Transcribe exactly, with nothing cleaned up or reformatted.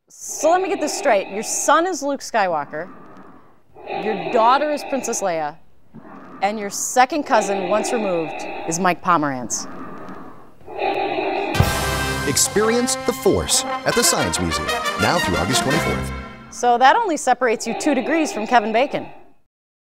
So let me get this straight. Your son is Luke Skywalker, your daughter is Princess Leia, and your second cousin, once removed, is Mike Pomeranz. Experience the Force at the Science Museum, now through August twenty-fourth. So that only separates you two degrees from Kevin Bacon.